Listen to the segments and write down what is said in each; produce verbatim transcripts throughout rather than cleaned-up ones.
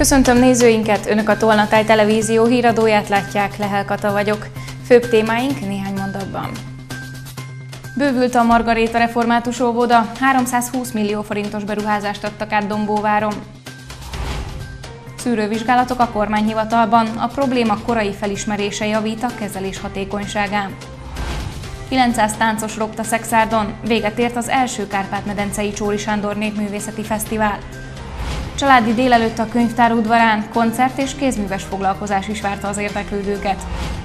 Köszöntöm nézőinket, Önök a Tolnatáj televízió híradóját látják, Lehel Kata vagyok. Főbb témáink néhány mondatban. Bővült a Margaréta Református Óvoda, háromszázhúsz millió forintos beruházást adtak át Dombóváron. Szűrővizsgálatok a kormányhivatalban, a probléma korai felismerése javít a kezelés hatékonyságán. kilencszáz táncos ropta Szexárdon, véget ért az első Kárpát-medencei Csóri Sándor Népművészeti Fesztivál. Családi délelőtt a könyvtár udvarán, koncert és kézműves foglalkozás is várta az érdeklődőket.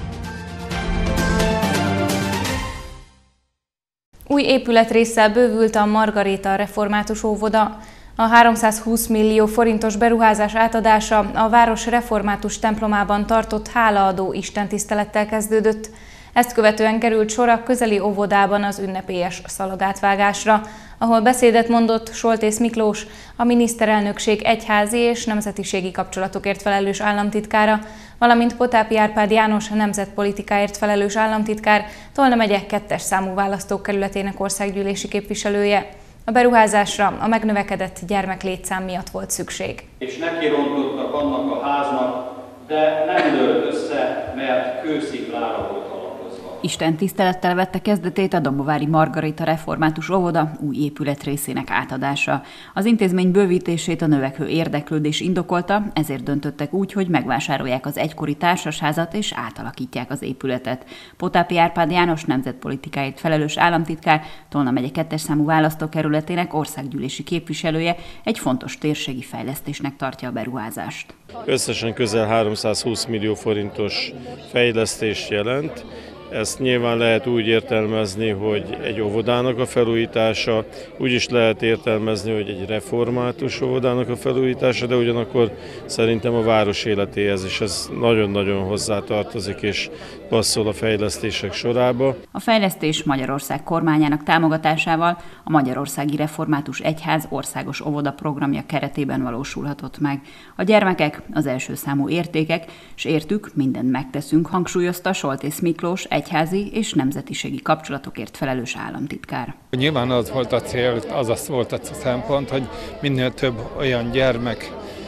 Új épületrésszel bővült a Margaréta Református Óvoda. A háromszázhúsz millió forintos beruházás átadása a város református templomában tartott hálaadó istentisztelettel kezdődött. Ezt követően került sor a közeli óvodában az ünnepélyes szalagátvágásra, ahol beszédet mondott Soltész Miklós, a miniszterelnökség egyházi és nemzetiségi kapcsolatokért felelős államtitkára, valamint Potápi Árpád János nemzetpolitikáért felelős államtitkár, Tolna megye kettes számú választókerületének országgyűlési képviselője. A beruházásra a megnövekedett gyermeklétszám miatt volt szükség. És nekirontottak annak a háznak, de nem dőlt össze, mert kősziklára volt alapozva. Isten tisztelettel vette kezdetét a Dombovári Margaréta Református Óvoda új épületrészének átadása. Az intézmény bővítését a növekvő érdeklődés indokolta, ezért döntöttek úgy, hogy megvásárolják az egykori társasházat és átalakítják az épületet. Potápi Árpád János nemzetpolitikáért felelős államtitkár, Tolna megye kettes számú választókerületének országgyűlési képviselője egy fontos térségi fejlesztésnek tartja a beruházást. Összesen közel háromszázhúsz millió forintos fejlesztést jelent. Ezt nyilván lehet úgy értelmezni, hogy egy óvodának a felújítása, úgy is lehet értelmezni, hogy egy református óvodának a felújítása, de ugyanakkor szerintem a város életéhez is ez nagyon-nagyon hozzátartozik és passzol a fejlesztések sorába. A fejlesztés Magyarország kormányának támogatásával a Magyarországi Református Egyház országos óvoda programja keretében valósulhatott meg. A gyermekek az első számú értékek, és értük mindent megteszünk, hangsúlyozta Soltész Miklós, egyházi és nemzetiségi kapcsolatokért felelős államtitkár. Nyilván az volt a cél, az az volt a szempont, hogy minél több olyan gyermek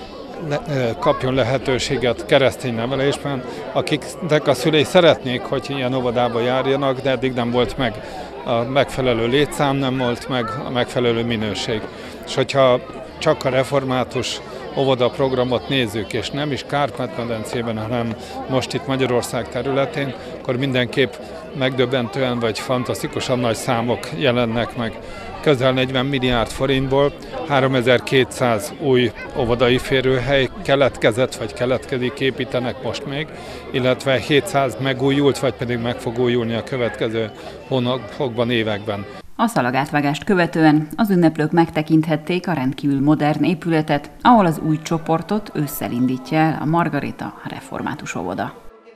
kapjon lehetőséget keresztény nevelésben, akiknek a szülei szeretnék, hogy ilyen óvodába járjanak, de eddig nem volt meg a megfelelő létszám, nem volt meg a megfelelő minőség. És hogyha csak a református óvoda programot nézzük, és nem is Kárpát-medencében, hanem most itt Magyarország területén, akkor mindenképp megdöbbentően vagy fantasztikusan nagy számok jelennek meg. Közel negyven milliárd forintból háromezer-kétszáz új óvodai férőhely keletkezett, vagy keletkezik, építenek most még, illetve hétszáz megújult, vagy pedig meg fog újulni a következő hónapokban, években. A szalagátvágást követően az ünneplők megtekinthették a rendkívül modern épületet, ahol az új csoportot ősszel indítja el a Margaréta Református Óvoda.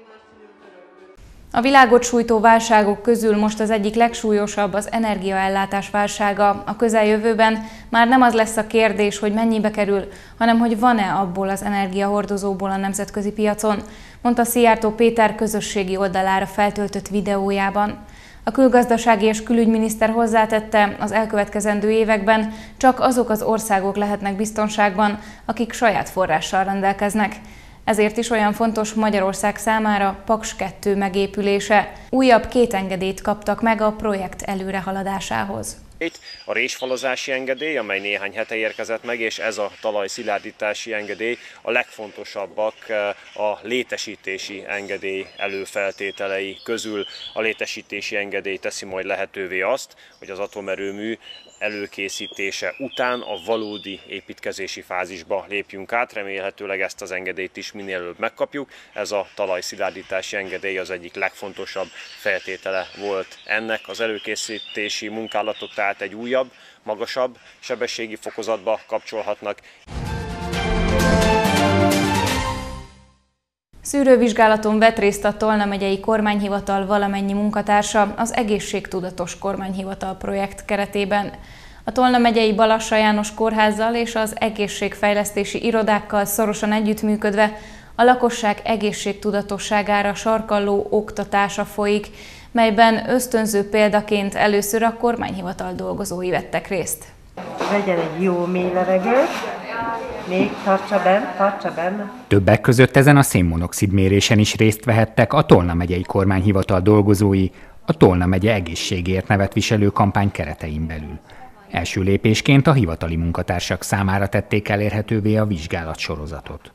A világot sújtó válságok közül most az egyik legsúlyosabb az energiaellátás válsága. A közeljövőben már nem az lesz a kérdés, hogy mennyibe kerül, hanem hogy van-e abból az energiahordozóból a nemzetközi piacon, mondta Szijjártó Péter közösségi oldalára feltöltött videójában. A külgazdasági és külügyminiszter hozzátette, az elkövetkezendő években csak azok az országok lehetnek biztonságban, akik saját forrással rendelkeznek. Ezért is olyan fontos Magyarország számára Paks kettő megépülése. Újabb két engedélyt kaptak meg a projekt előrehaladásához. Itt a résfalazási engedély, amely néhány hete érkezett meg, és ez a talajszilárdítási engedély a legfontosabbak a létesítési engedély előfeltételei közül. A létesítési engedély teszi majd lehetővé azt, hogy az atomerőmű előkészítése után a valódi építkezési fázisba lépjünk át. Remélhetőleg ezt az engedélyt is minél előbb megkapjuk. Ez a talajszilárdítási engedély az egyik legfontosabb feltétele volt ennek. Az előkészítési munkálatok tehát egy újabb, magasabb sebességi fokozatba kapcsolhatnak. Szűrővizsgálaton vett részt a Tolna megyei kormányhivatal valamennyi munkatársa az Egészségtudatos Kormányhivatal projekt keretében. A Tolna megyei Balassa János Kórházzal és az egészségfejlesztési irodákkal szorosan együttműködve a lakosság egészségtudatosságára sarkalló oktatása folyik, melyben ösztönző példaként először a kormányhivatal dolgozói vettek részt. Vegyen egy jó mély levegőt, Még tartsa benn, tartsa benn. Többek között ezen a szénmonoxid mérésen is részt vehettek a Tolna megyei kormányhivatal dolgozói, a Tolna megye egészségért nevet viselő kampány keretein belül. Első lépésként a hivatali munkatársak számára tették elérhetővé a vizsgálatsorozatot.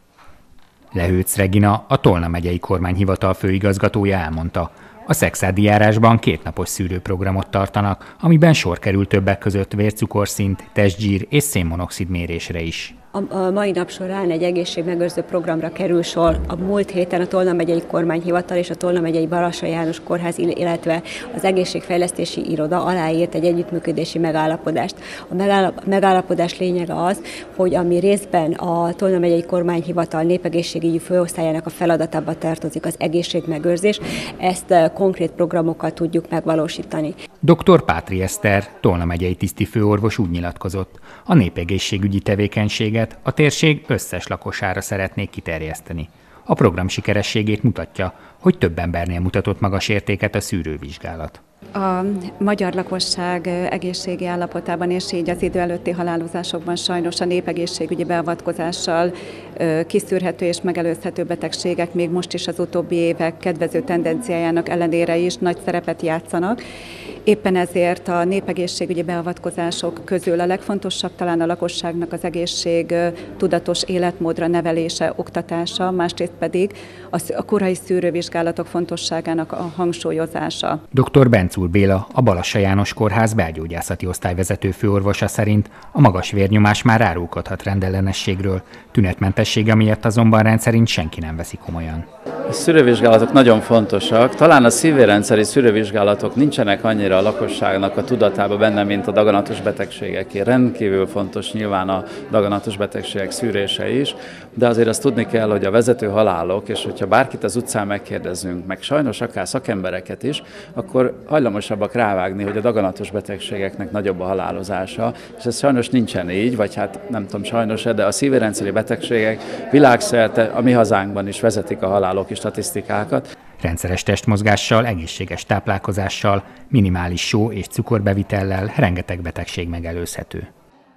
Lehőc Regina, a Tolna megyei kormányhivatal főigazgatója elmondta, a szexádi járásban kétnapos szűrőprogramot tartanak, amiben sor kerül többek között vércukorszint, testgyír és szénmonoxid mérésre is. A mai nap során egy egészségmegőrző programra kerül sor. A múlt héten a Tolna megyei kormányhivatal és a Tolna megyei Balassaly János Kórház, illetve az egészségfejlesztési iroda aláírt egy együttműködési megállapodást. A megállapodás lényege az, hogy ami részben a Tolna megyei kormányhivatal népegészségügyi főosztályának a feladatába tartozik az egészségmegőrzés, ezt konkrét programokkal tudjuk megvalósítani. doktor Pátri Eszter, Tolna megyei tisztifőorvos úgy nyilatkozott, a népegészségügyi tevékenységet a térség összes lakosára szeretnék kiterjeszteni. A program sikerességét mutatja, hogy több embernél mutatott magas értéket a szűrővizsgálat. A magyar lakosság egészségi állapotában és így az idő előtti halálozásokban sajnos a népegészségügyi beavatkozással kiszűrhető és megelőzhető betegségek még most is az utóbbi évek kedvező tendenciájának ellenére is nagy szerepet játszanak. Éppen ezért a népegészségügyi beavatkozások közül a legfontosabb talán a lakosságnak az egészség tudatos életmódra nevelése, oktatása, másrészt pedig a korai szűrővizsgálatok fontosságának a hangsúlyozása. doktor Bencúr Béla, a Balassaly János Kórház belgyógyászati osztályvezető főorvosa szerint a magas vérnyomás már árulkodhat rendellenességről, tünetmentessége miatt azonban rendszerint senki nem veszi komolyan. A szűrővizsgálatok nagyon fontosak. Talán a szívérendszeri szűrővizsgálatok nincsenek annyira a lakosságnak a tudatába benne, mint a daganatos betegségeké. Rendkívül fontos nyilván a daganatos betegségek szűrése is, de azért azt tudni kell, hogy a vezető halálok, és hogyha bárkit az utcán megkérdezünk, meg sajnos akár szakembereket is, akkor hajlamosabbak rávágni, hogy a daganatos betegségeknek nagyobb a halálozása, és ez sajnos nincsen így, vagy hát nem tudom sajnos, de a szívérendszeri betegségek világszerte, a mi hazánkban is vezetik a halálok statisztikákat. Rendszeres testmozgással, egészséges táplálkozással, minimális só és cukorbevitellel rengeteg betegség megelőzhető.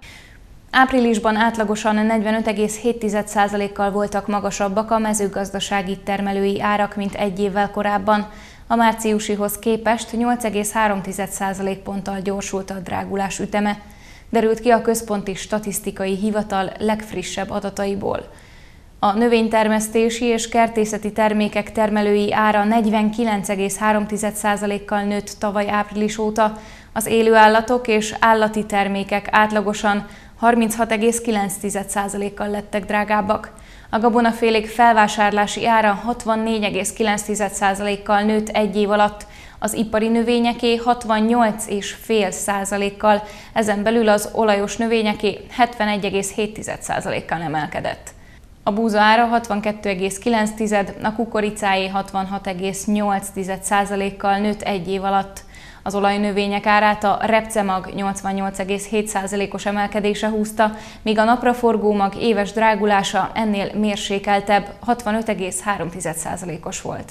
Áprilisban átlagosan negyvenöt egész hét százalékkal voltak magasabbak a mezőgazdasági termelői árak, mint egy évvel korábban. A márciusihoz képest nyolc egész három százalékponttal gyorsult a drágulás üteme, derült ki a Központi Statisztikai Hivatal legfrissebb adataiból. A növénytermesztési és kertészeti termékek termelői ára negyvenkilenc egész három százalékkal nőtt tavaly április óta, az élőállatok és állati termékek átlagosan harminchat egész kilenc százalékkal lettek drágábbak. A gabonafélék felvásárlási ára hatvannégy egész kilenc százalékkal nőtt egy év alatt, az ipari növényeké hatvannyolc egész öt százalékkal, ezen belül az olajos növényeké hetvenegy egész hét százalékkal emelkedett. A búza ára hatvankettő egész kilenc, a kukoricáé hatvanhat egész nyolc százalékkal nőtt egy év alatt. Az olajnövények árát a repcemag nyolcvannyolc egész hét százalékos emelkedése húzta, míg a napraforgó mag éves drágulása ennél mérsékeltebb, hatvanöt egész három százalékos volt.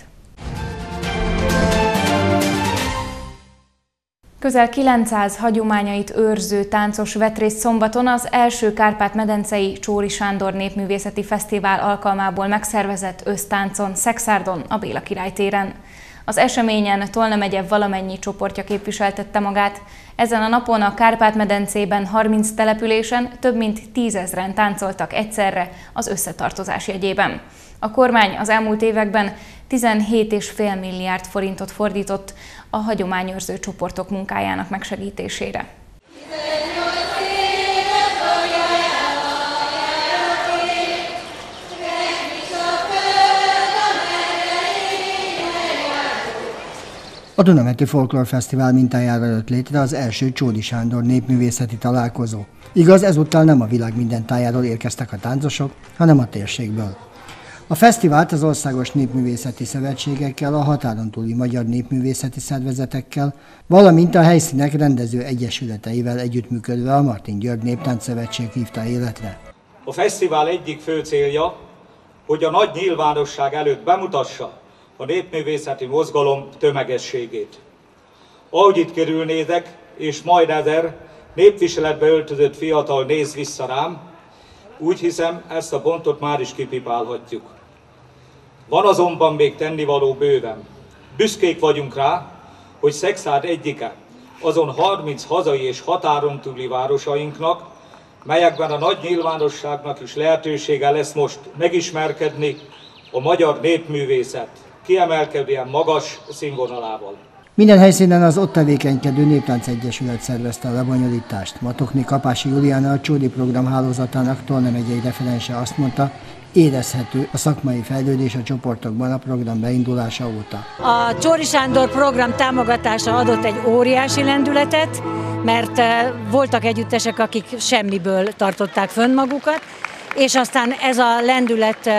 Közel kilencszáz hagyományait őrző táncos vett részt szombaton az első Kárpát-medencei Csóri Sándor Népművészeti Fesztivál alkalmából megszervezett össztáncon Szexárdon, a Béla Király téren. Az eseményen Tolna megye valamennyi csoportja képviseltette magát. Ezen a napon a Kárpát-medencében harminc településen több mint tízezren táncoltak egyszerre az összetartozás jegyében. A kormány az elmúlt években tizenhét egész öt milliárd forintot fordított a hagyományőrző csoportok munkájának megsegítésére. A Dunamenti Folklórfesztivál mintájára jött létre az első Csóri Sándor népművészeti találkozó. Igaz, ezúttal nem a világ minden tájáról érkeztek a táncosok, hanem a térségből. A fesztivált az országos népművészeti szövetségekkel, a határon túli magyar népművészeti szervezetekkel, valamint a helyszínek rendező egyesületeivel együttműködve a Martin György Néptáncszövetség hívta életre. A fesztivál egyik fő célja, hogy a nagy nyilvánosság előtt bemutassa a népművészeti mozgalom tömegességét. Ahogy itt körülnézek, és majd ezer népviseletbe öltözött fiatal néz vissza rám, Úgy hiszem, ezt a pontot már is kipipálhatjuk. Van azonban még tennivaló bőven. Büszkék vagyunk rá, hogy Szekszárd egyike azon harminc hazai és határon túli városainknak, melyekben a nagy nyilvánosságnak is lehetősége lesz most megismerkedni a magyar népművészet kiemelkedően magas színvonalával. Minden helyszínen az ott tevékenykedő Néptánc Egyesület szervezte a lebonyolítást. Matokné Kapási Juliána, a Csódi program hálózatának Tolna megyei referense azt mondta, érezhető a szakmai fejlődés a csoportokban a program beindulása óta. A Csory Sándor program támogatása adott egy óriási lendületet, mert voltak együttesek, akik semmiből tartották fönn magukat, és aztán ez a lendület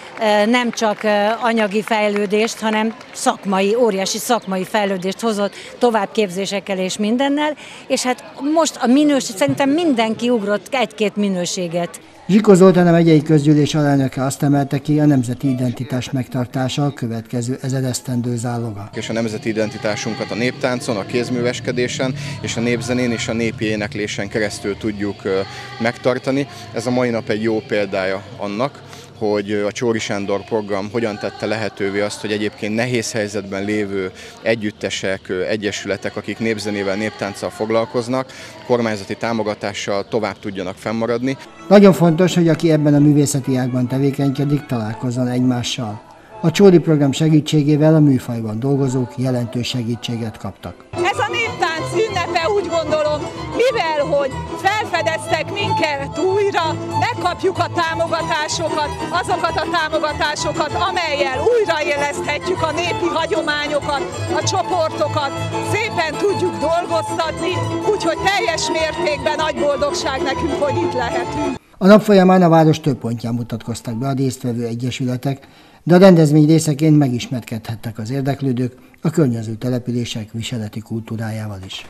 nem csak anyagi fejlődést, hanem szakmai, óriási szakmai fejlődést hozott továbbképzésekkel és mindennel, és hát most a minőség, szerintem mindenki ugrott egy-két minőséget. Zsikó Zoltán, a megyei közgyűlés alelnöke azt emelte ki, a nemzeti identitás megtartása a következő ezeresztendő záloga. És a nemzeti identitásunkat a néptáncon, a kézműveskedésen és a népzenén és a népi éneklésen keresztül tudjuk megtartani. Ez a mai nap egy jó példája annak, hogy a Csory Sándor program hogyan tette lehetővé azt, hogy egyébként nehéz helyzetben lévő együttesek, egyesületek, akik népzenével, néptánccal foglalkoznak, kormányzati támogatással tovább tudjanak fennmaradni. Nagyon fontos, hogy aki ebben a művészeti ágban tevékenykedik, találkozzon egymással. A Csódi program segítségével a műfajban dolgozók jelentős segítséget kaptak. Ez a néptánc ünnepe, úgy gondolom, mivel hogy felfedeztek minket újra, megkapjuk a támogatásokat, azokat a támogatásokat, amellyel újraéleszthetjük a népi hagyományokat, a csoportokat, szépen tudjuk dolgoztatni, úgyhogy teljes mértékben nagy boldogság nekünk, hogy itt lehetünk. A nap folyamán a város több pontján mutatkoztak be a résztvevő egyesületek, de a rendezvény részeként megismerkedhettek az érdeklődők a környező települések viseleti kultúrájával is.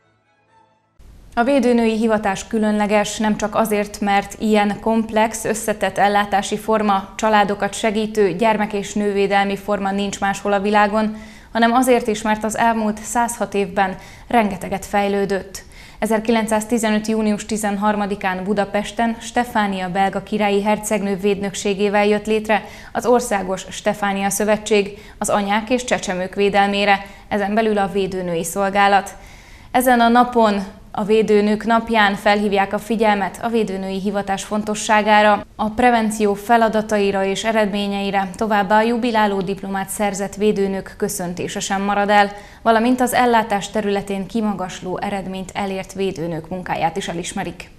A védőnői hivatás különleges, nem csak azért, mert ilyen komplex, összetett ellátási forma, családokat segítő gyermek- és nővédelmi forma nincs máshol a világon, hanem azért is, mert az elmúlt százhat évben rengeteget fejlődött. ezerkilencszáztizenöt. június tizenharmadikán Budapesten Stefánia belga királyi hercegnő védnökségével jött létre az Országos Stefánia Szövetség az anyák és csecsemők védelmére, ezen belül a védőnői szolgálat. Ezen a napon, a Védőnők napján felhívják a figyelmet a védőnői hivatás fontosságára, a prevenció feladataira és eredményeire, továbbá a jubiláló diplomát szerzett védőnők köszöntése sem marad el, valamint az ellátás területén kimagasló eredményt elért védőnők munkáját is elismerik.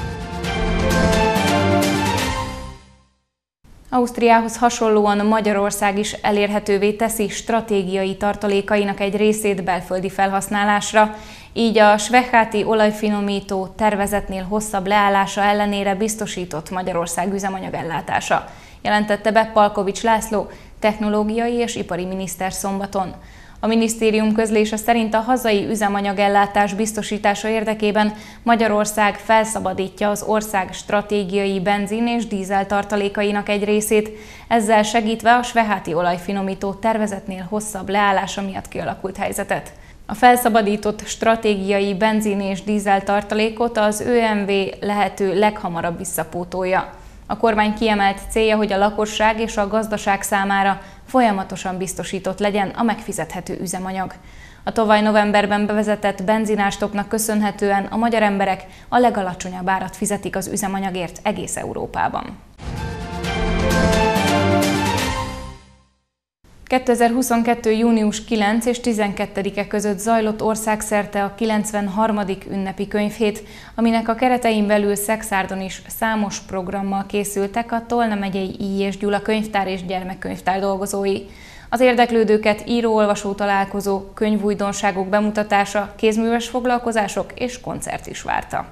Ausztriához hasonlóan Magyarország is elérhetővé teszi stratégiai tartalékainak egy részét belföldi felhasználásra, így a Svecháti olajfinomító tervezetnél hosszabb leállása ellenére biztosított Magyarország üzemanyagellátása, jelentette be Palkovics László, technológiai és ipari miniszter szombaton. A minisztérium közlése szerint a hazai üzemanyagellátás biztosítása érdekében Magyarország felszabadítja az ország stratégiai benzin és dízel tartalékainak egy részét, ezzel segítve a Svecháti olajfinomító tervezetnél hosszabb leállása miatt kialakult helyzetet. A felszabadított stratégiai benzin és dízel tartalékot az ö em vé lehető leghamarabb visszapótolja. A kormány kiemelt célja, hogy a lakosság és a gazdaság számára folyamatosan biztosított legyen a megfizethető üzemanyag. A tavaly novemberben bevezetett benzinástopnak köszönhetően a magyar emberek a legalacsonyabb árat fizetik az üzemanyagért egész Európában. kétezer-huszonkettő. június kilencedike és tizenkettedike között zajlott országszerte a kilencvenharmadik ünnepi könyvhét, aminek a keretein belül Szekszárdon is számos programmal készültek a Tolna megyei I. és Gyula könyvtár és gyermekkönyvtár dolgozói. Az érdeklődőket író-olvasó találkozó, könyvújdonságok bemutatása, kézműves foglalkozások és koncert is várta.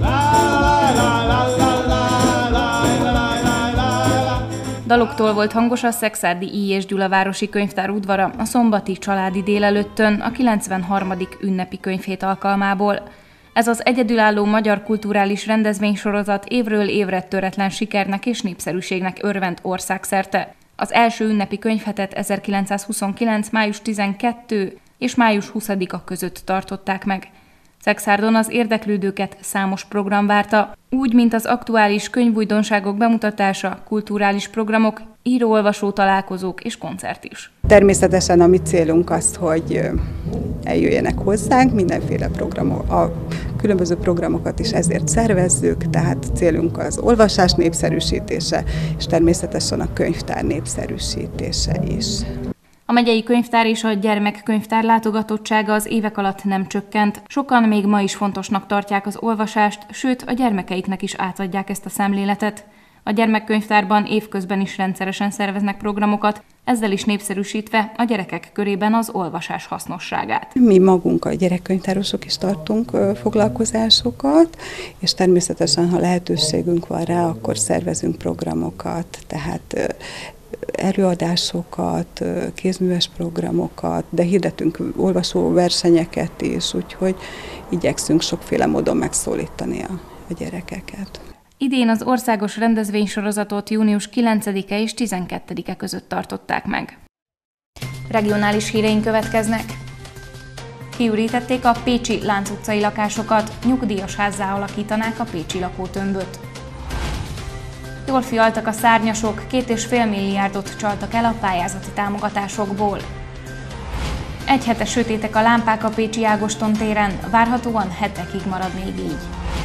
Daloktól volt hangos a szekszárdi I. és Gyula városi könyvtár udvara a szombati családi délelőttön a kilencvenharmadik ünnepi könyvhét alkalmából. Ez az egyedülálló magyar kulturális rendezvénysorozat évről évre töretlen sikernek és népszerűségnek örvend országszerte. Az első ünnepi könyvhetet ezerkilencszázhuszonkilenc. május tizenkettedike és május huszadika között tartották meg. Szexárdon az érdeklődőket számos program várta, úgy, mint az aktuális könyvújdonságok bemutatása, kulturális programok, író-olvasó találkozók és koncert is. Természetesen a mi célunk az, hogy eljöjjenek hozzánk, mindenféle programok, a különböző programokat is ezért szervezzük, tehát célunk az olvasás népszerűsítése, és természetesen a könyvtár népszerűsítése is. A megyei könyvtár és a gyermekkönyvtár látogatottsága az évek alatt nem csökkent. Sokan még ma is fontosnak tartják az olvasást, sőt a gyermekeiknek is átadják ezt a szemléletet. A gyermekkönyvtárban évközben is rendszeresen szerveznek programokat, ezzel is népszerűsítve a gyerekek körében az olvasás hasznosságát. Mi magunk a gyerekkönyvtárosok is tartunk foglalkozásokat, és természetesen, ha lehetőségünk van rá, akkor szervezünk programokat, tehát előadásokat, kézműves programokat, de hirdetünk olvasó versenyeket is, úgyhogy igyekszünk sokféle módon megszólítani a, a gyerekeket. Idén az országos rendezvénysorozatot június kilencedike és tizenkettedike között tartották meg. Regionális híreink következnek. Kiürítették a pécsi Lánc utcai lakásokat, nyugdíjas házzá alakítanák a pécsi lakótömböt. Jól fialtak a szárnyasok, két és fél milliárdot csaltak el a pályázati támogatásokból. Egy hete sötétek a lámpák a pécsi Ágoston téren, várhatóan hetekig marad még így.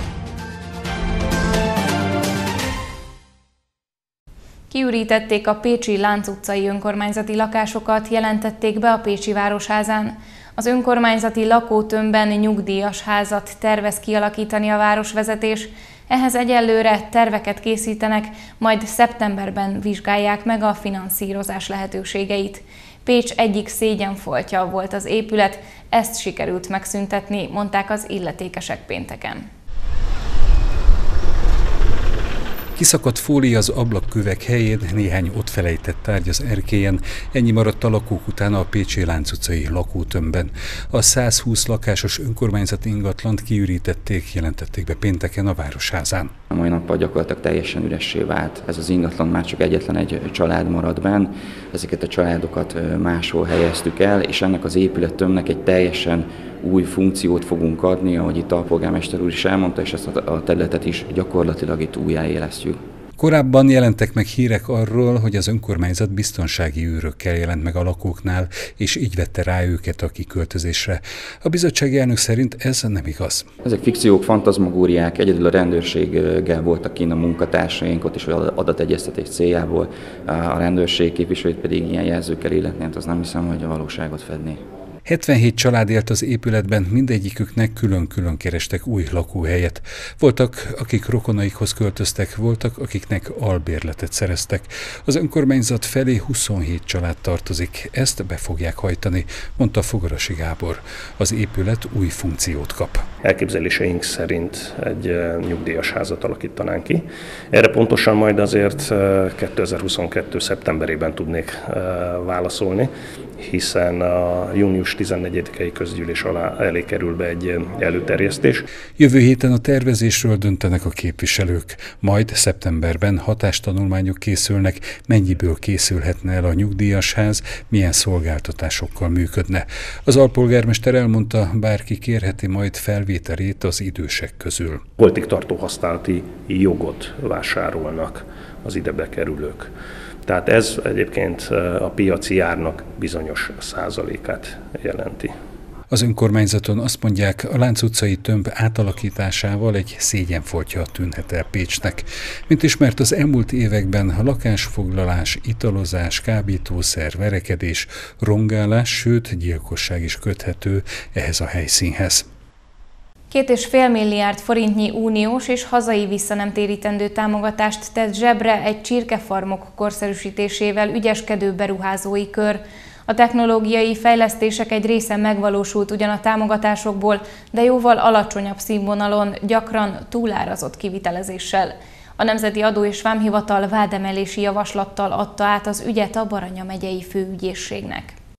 Kiürítették a pécsi Lánc utcai önkormányzati lakásokat, jelentették be a Pécsi Városházán. Az önkormányzati lakótömbben nyugdíjas házat tervez kialakítani a városvezetés. Ehhez egyelőre terveket készítenek, majd szeptemberben vizsgálják meg a finanszírozás lehetőségeit. Pécs egyik szégyenfoltja volt az épület, ezt sikerült megszüntetni, mondták az illetékesek pénteken. Kiszakadt fólia az ablakkövek helyén, néhány ott felejtett tárgy az erkélyen, ennyi maradt a lakók után a pécsi Lánc utcai lakótömbben. A százhúsz lakásos önkormányzati ingatlant kiürítették, jelentették be pénteken a Városházán. A mai nappal gyakorlatilag teljesen üressé vált. Ez az ingatlan már csak egyetlen egy család maradt benn. Ezeket a családokat máshol helyeztük el, és ennek az épülettömbnek egy teljesen új funkciót fogunk adni, ahogy itt a polgármester úr is elmondta, és ezt a területet is gyakorlatilag itt újjáélesztjük. Korábban jelentek meg hírek arról, hogy az önkormányzat biztonsági őrökkel jelent meg a lakóknál, és így vette rá őket a kiköltözésre. A bizottsági elnök szerint ez nem igaz. Ezek fikciók, fantazmagóriák, egyedül a rendőrséggel voltak kint a munkatársaink, ott is adategyeztetés céljából, a rendőrség képviselőit pedig ilyen jelzőkkel illetni, hát az nem hiszem, hogy a valóságot fedné. hetvenhét család élt az épületben, mindegyiküknek külön-külön kerestek új lakóhelyet. Voltak, akik rokonaikhoz költöztek, voltak, akiknek albérletet szereztek. Az önkormányzat felé huszonhét család tartozik, ezt be fogják hajtani, mondta Fogarasi Gábor. Az épület új funkciót kap. Elképzeléseink szerint egy nyugdíjas házat alakítanánk ki. Erre pontosan majd azért kétezer-huszonkettő szeptemberében tudnék válaszolni, hiszen a június tizennegyedikei közgyűlés alá elé kerül be egy előterjesztés. Jövő héten a tervezésről döntenek a képviselők, majd szeptemberben hatástanulmányok készülnek, mennyiből készülhetne el a nyugdíjas ház, milyen szolgáltatásokkal működne. Az alpolgármester elmondta, bárki kérheti majd felvételét az idősek közül. Holtig tartó használati jogot vásárolnak az ide bekerülők. Tehát ez egyébként a piaci árnak bizonyos százalékát jelenti. Az önkormányzaton azt mondják, a Lánc utcai tömb átalakításával egy szégyenfoltja tűnhet el Pécsnek. Mint ismert, az elmúlt években a lakásfoglalás, italozás, kábítószer, verekedés, rongálás, sőt gyilkosság is köthető ehhez a helyszínhez. Két és fél milliárd forintnyi uniós és hazai visszanemtérítendő támogatást tett zsebre egy csirkefarmok korszerűsítésével ügyeskedő beruházói kör. A technológiai fejlesztések egy része megvalósult ugyan a támogatásokból, de jóval alacsonyabb színvonalon, gyakran túlárazott kivitelezéssel. A Nemzeti Adó és Vámhivatal vádemelési javaslattal adta át az ügyet a Baranya megyei főügyészségnek.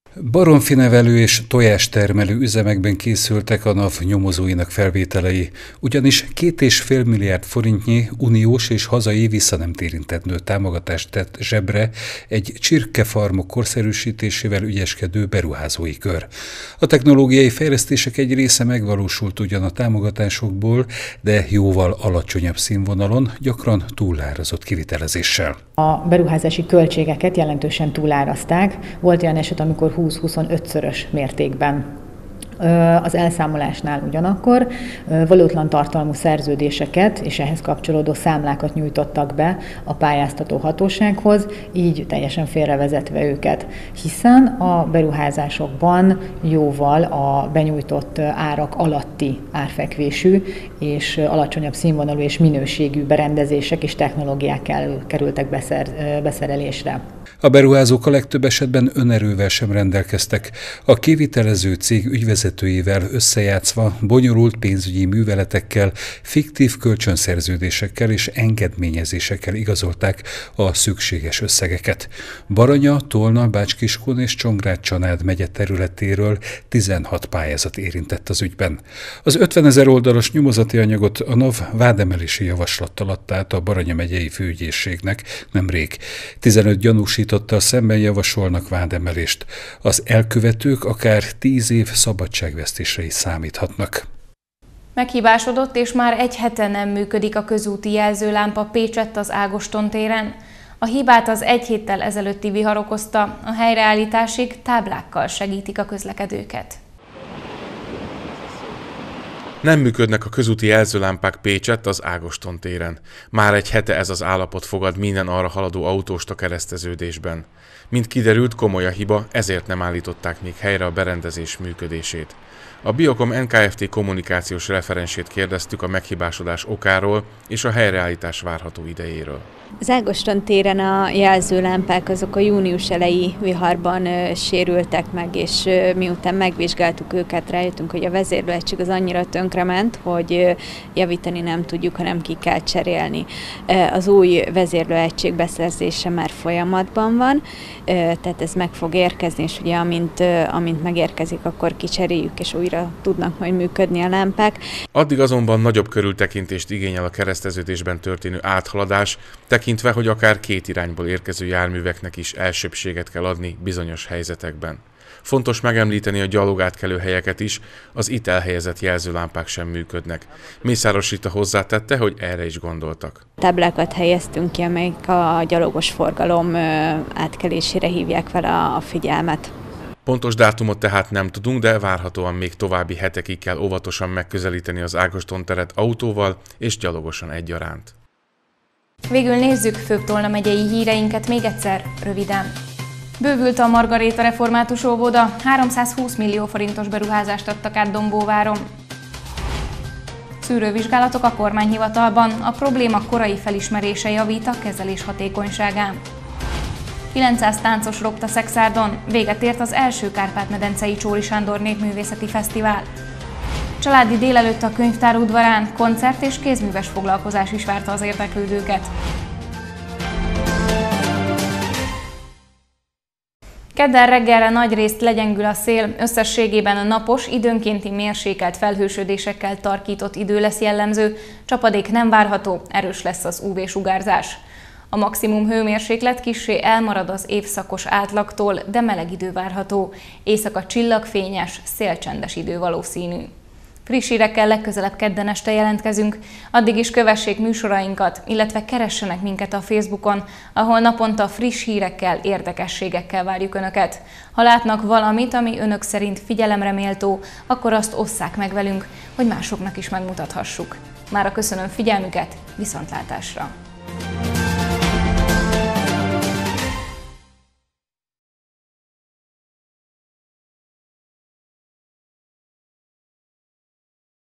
Baromfinevelő és tojástermelő üzemekben készültek a NAV nyomozóinak felvételei, ugyanis két és fél milliárd forintnyi uniós és hazai vissza nem térintendő támogatást tett zsebre egy csirkefarmok korszerűsítésével ügyeskedő beruházói kör. A technológiai fejlesztések egy része megvalósult ugyan a támogatásokból, de jóval alacsonyabb színvonalon, gyakran túlárazott kivitelezéssel. A beruházási költségeket jelentősen túlárazták. Volt olyan eset, amikor húsz-huszonötszörös mértékben. Az elszámolásnál ugyanakkor valótlan tartalmú szerződéseket és ehhez kapcsolódó számlákat nyújtottak be a pályáztató hatósághoz, így teljesen félrevezetve őket, hiszen a beruházásokban jóval a benyújtott árak alatti árfekvésű és alacsonyabb színvonalú és minőségű berendezések és technológiák kerültek beszer, beszerelésre. A beruházók a legtöbb esetben önerővel sem rendelkeztek. A kivitelező cég ügyvezetőivel összejátszva bonyolult pénzügyi műveletekkel, fiktív kölcsönszerződésekkel és engedményezésekkel igazolták a szükséges összegeket. Baranya, Tolna, Bács-Kiskun és Csongrád-Csanád megye területéről tizenhat pályázat érintett az ügyben. Az ötvenezer oldalas nyomozati anyagot a NAV vádemelési javaslattal adta át a Baranya megyei főügyészségnek nemrég. tizenöt gyanúsítottal szemben javasolnak vádemelést. Az elkövetők akár tíz év szabadságvesztésre is számíthatnak. Meghibásodott és már egy hete nem működik a közúti jelzőlámpa Pécsett az Ágoston téren. A hibát az egy héttel ezelőtti vihar okozta, a helyreállításig táblákkal segítik a közlekedőket. Nem működnek a közúti jelzőlámpák Pécsett az Ágoston téren. Már egy hete ez az állapot fogad minden arra haladó autóst a kereszteződésben. Mint kiderült, komoly a hiba, ezért nem állították még helyre a berendezés működését. A Biokom en ká ef té kommunikációs referensét kérdeztük a meghibásodás okáról és a helyreállítás várható idejéről. Az Ágoston téren a jelzőlámpák azok a június eleji viharban ö, sérültek meg, és ö, miután megvizsgáltuk őket, rájöttünk, hogy a vezérlőegység az annyira tönkrement, hogy ö, javítani nem tudjuk, hanem ki kell cserélni. Az új vezérlőegység beszerzése már folyamatban van, ö, tehát ez meg fog érkezni, és ugye amint, ö, amint megérkezik, akkor kicseréljük, és újra tudnak majd működni a lámpák. Addig azonban nagyobb körültekintést igényel a kereszteződésben történő áthaladás, tekintve, hogy akár két irányból érkező járműveknek is elsőbbséget kell adni bizonyos helyzetekben. Fontos megemlíteni a gyalogátkelő helyeket is, az itt elhelyezett jelzőlámpák sem működnek. Mészáros Rita hozzátette, hogy erre is gondoltak. Táblákat helyeztünk ki, amelyek a gyalogos forgalom átkelésére hívják fel a figyelmet. Pontos dátumot tehát nem tudunk, de várhatóan még további hetekig kell óvatosan megközelíteni az Ágoston teret autóval és gyalogosan egyaránt. Végül nézzük főbb Tolna megyei híreinket még egyszer, röviden. Bővült a Margaréta Református Óvoda, háromszázhúsz millió forintos beruházást adtak át Dombóváron. Szűrővizsgálatok a kormányhivatalban, a probléma korai felismerése javít a kezelés hatékonyságán. kilencszáz táncos ropta Szexárdon, véget ért az első Kárpát-medencei Csóri Sándor Népművészeti Fesztivál. Családi délelőtt a könyvtár udvarán koncert és kézműves foglalkozás is várta az érdeklődőket. Kedden reggelre nagyrészt legyengül a szél, összességében a napos, időnkénti mérsékelt felhősödésekkel tarkított idő lesz jellemző, csapadék nem várható, erős lesz az ú vé-sugárzás. A maximum hőmérséklet kissé elmarad az évszakos átlagtól, de meleg idő várható. Éjszaka csillagfényes, szélcsendes idő valószínű. Friss hírekkel legközelebb kedden este jelentkezünk, addig is kövessék műsorainkat, illetve keressenek minket a Facebookon, ahol naponta friss hírekkel, érdekességekkel várjuk Önöket. Ha látnak valamit, ami Önök szerint figyelemre méltó, akkor azt osszák meg velünk, hogy másoknak is megmutathassuk. Mára köszönöm figyelmüket, viszontlátásra!